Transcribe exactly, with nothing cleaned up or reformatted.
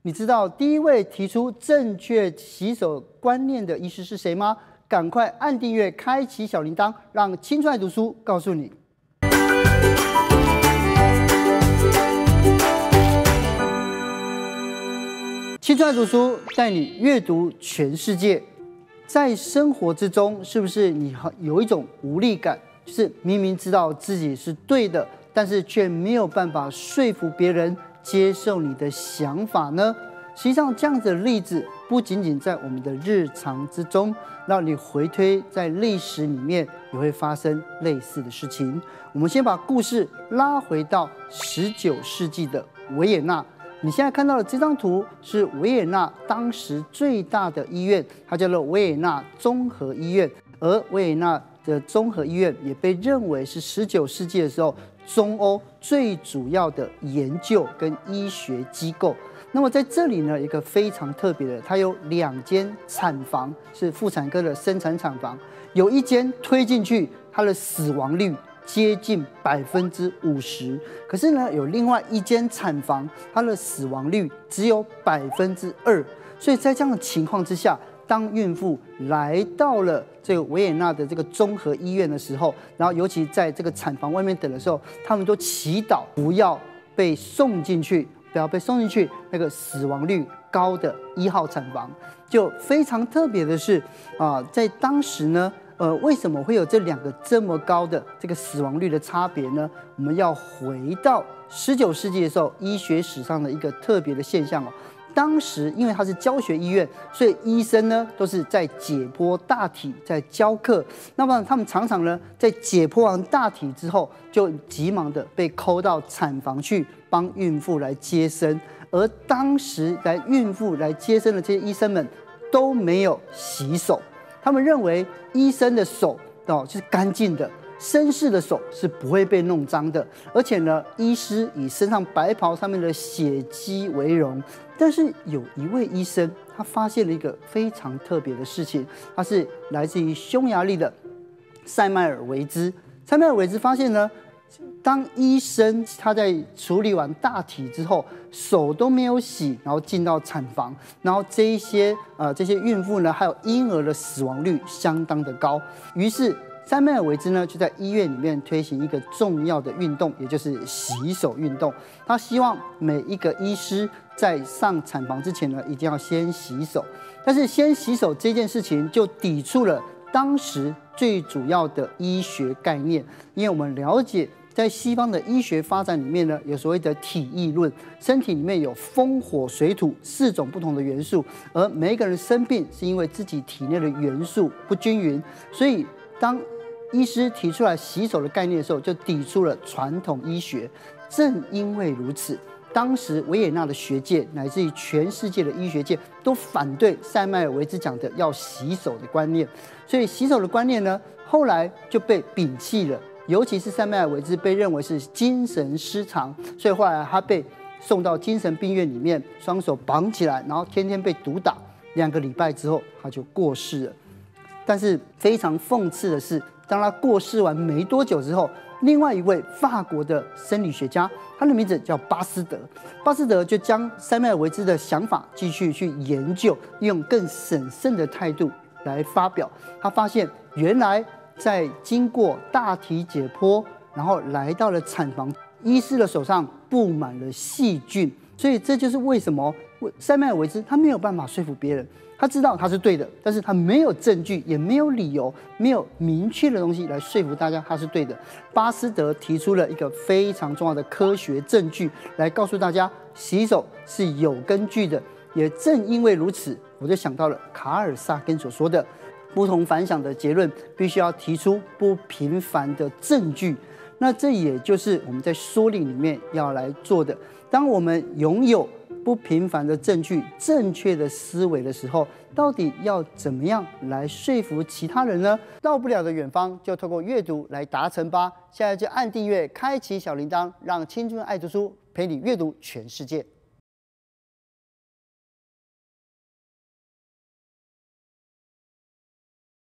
你知道第一位提出正确洗手观念的医师是谁吗？赶快按订阅，开启小铃铛，让青春爱读书告诉你。青春爱读书带你阅读全世界。在生活之中，是不是你有一种无力感？就是明明知道自己是对的，但是却没有办法说服别人接受你的想法呢？实际上，这样子的例子不仅仅在我们的日常之中，让你回推在历史里面也会发生类似的事情。我们先把故事拉回到十九世纪的维也纳。你现在看到的这张图是维也纳当时最大的医院，它叫做维也纳综合医院。而维也纳的综合医院也被认为是十九世纪的时候中欧最主要的研究跟医学机构。那么在这里呢，一个非常特别的，它有两间产房，是妇产科的生产产房，有一间推进去，它的死亡率接近百分之五十，可是呢，有另外一间产房，它的死亡率只有百分之二。所以在这样的情况之下，当孕妇来到了这个维也纳的这个综合医院的时候，然后尤其在这个产房外面等的时候，他们都祈祷不要被送进去，不要被送进去那个死亡率高的一号产房。就非常特别的是啊，在当时呢。呃，为什么会有这两个这么高的这个死亡率的差别呢？我们要回到十九世纪的时候，医学史上的一个特别的现象哦。当时因为它是教学医院，所以医生呢都是在解剖大体，在教课。那么他们常常呢在解剖完大体之后，就急忙的被扣到产房去帮孕妇来接生。而当时来孕妇来接生的这些医生们都没有洗手。他们认为医生的手哦就是干净的，绅士的手是不会被弄脏的，而且呢，医师以身上白袍上面的血迹为荣。但是有一位医生，他发现了一个非常特别的事情，他是来自于匈牙利的塞麦尔维兹。塞麦尔维兹发现呢，当医生他在处理完大体之后，手都没有洗，然后进到产房，然后这一些呃这些孕妇呢，还有婴儿的死亡率相当的高。于是塞麦尔维兹呢就在医院里面推行一个重要的运动，也就是洗手运动。他希望每一个医师在上产房之前呢，一定要先洗手。但是先洗手这件事情就抵触了当时最主要的医学概念，因为我们了解。在西方的医学发展里面呢，有所谓的体液论，身体里面有风、火、水、土四种不同的元素，而每一个人生病是因为自己体内的元素不均匀，所以当医师提出来洗手的概念的时候，就抵触了传统医学。正因为如此，当时维也纳的学界乃至于全世界的医学界都反对塞麦尔维兹讲的要洗手的观念，所以洗手的观念呢，后来就被摒弃了。尤其是塞麦尔维兹被认为是精神失常，所以后来他被送到精神病院里面，双手绑起来，然后天天被毒打。两个礼拜之后，他就过世了。但是非常讽刺的是，当他过世完没多久之后，另外一位法国的生理学家，他的名字叫巴斯德，巴斯德就将塞麦尔维兹的想法继续去研究，用更审慎的态度来发表。他发现原来。在经过大体解剖，然后来到了产房，医师的手上布满了细菌，所以这就是为什么塞麦尔维兹他没有办法说服别人，他知道他是对的，但是他没有证据，也没有理由，没有明确的东西来说服大家他是对的。巴斯德提出了一个非常重要的科学证据，来告诉大家洗手是有根据的。也正因为如此，我就想到了卡尔萨根所说的。不同凡响的结论必须要提出不平凡的证据，那这也就是我们在说理里面要来做的。当我们拥有不平凡的证据、正确的思维的时候，到底要怎么样来说服其他人呢？到不了的远方，就透过阅读来达成吧。现在就按订阅，开启小铃铛，让青春爱读书陪你阅读全世界。